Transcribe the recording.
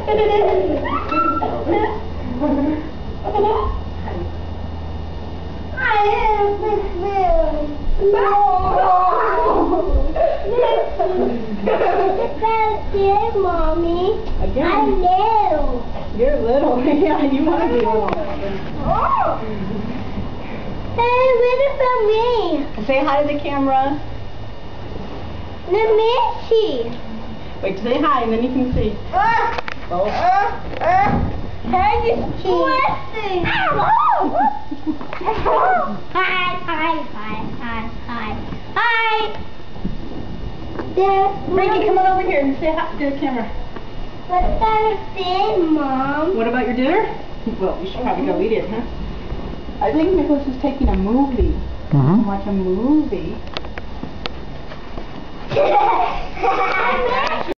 That's it, Mommy. Again? I'm little. You're little. Yeah, you want to be little. Oh. Hey, wait for me. Say hi to the camera. The Missy. Wait, say hi and then you can see. Oh. Hey, Missy. Hi. Frankie, come on over here and say hi to the camera. What's that thing, Mom? What about your dinner? Well, you should probably go eat it, huh? I think Nicholas is taking a movie. Watch a movie.